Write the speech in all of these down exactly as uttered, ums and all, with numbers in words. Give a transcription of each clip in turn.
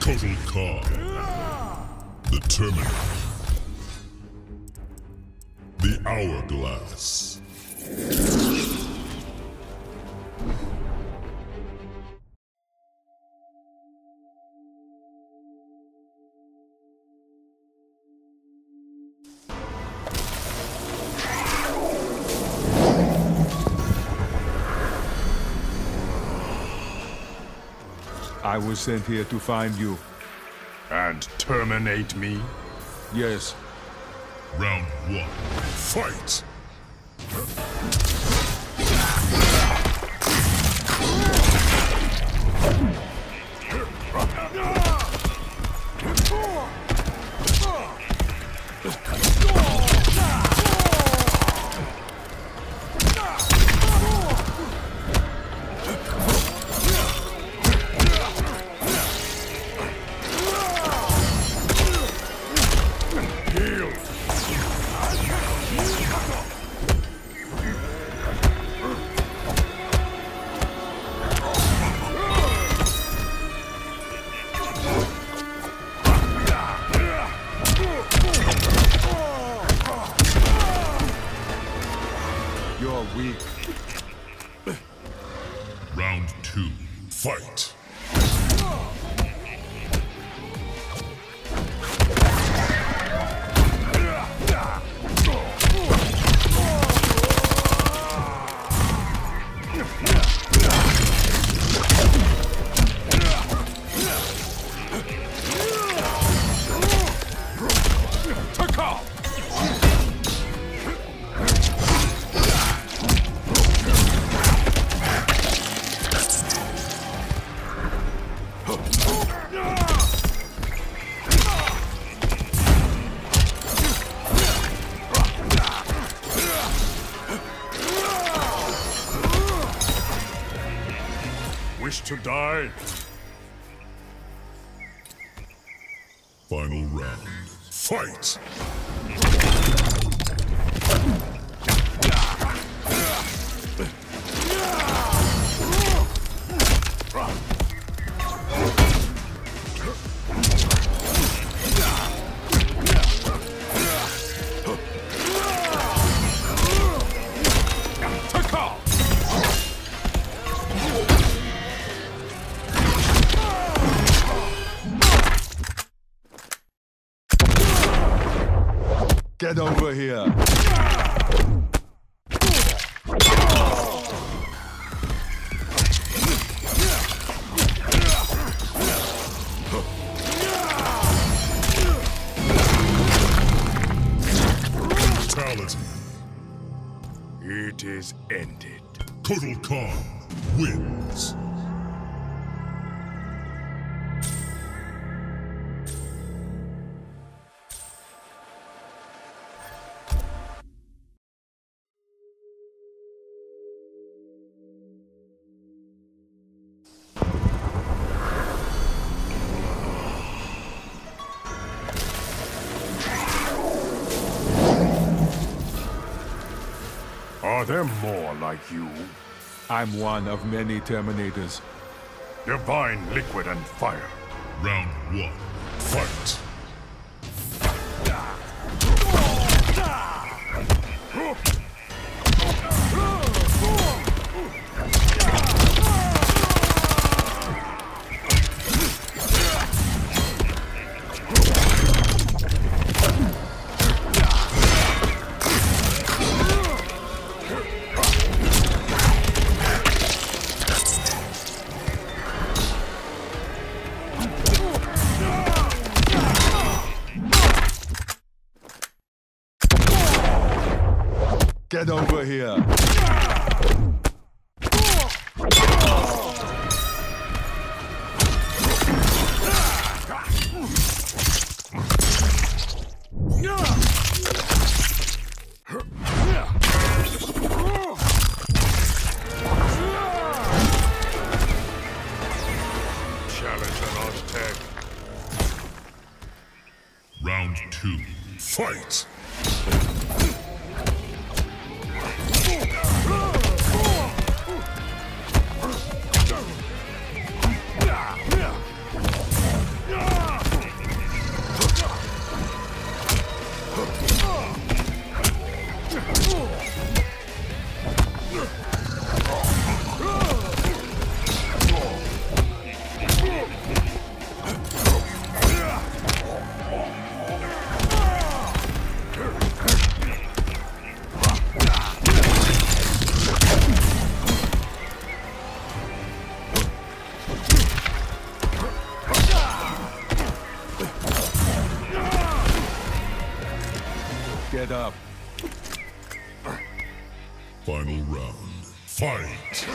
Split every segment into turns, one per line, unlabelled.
Total Khan. The Terminator. The Hourglass.
I was sent here to find you.
And terminate me?
Yes.
Round one. Fight!
You're weak.
Round two. Fight!
Wish to die?
Final round. Fight!
Get over here.
Fatality.
It is ended.
Total Khan wins.
Are there more like you?
I'm one of many Terminators.
Divine liquid and fire.
Round one. Fight!
Get over here.
Challenge an Aztec.
Round two. Fight!
Yeah!
Get up.
Final round. Fight!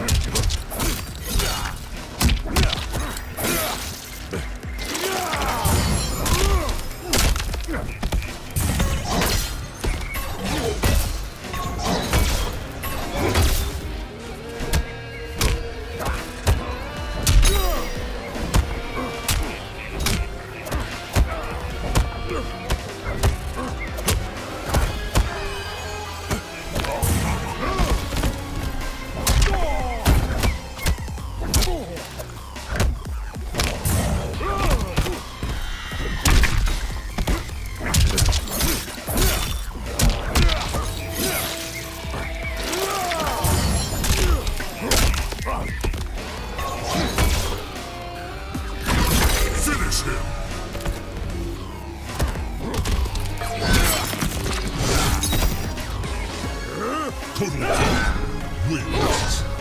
Finish him! Total Khan wins.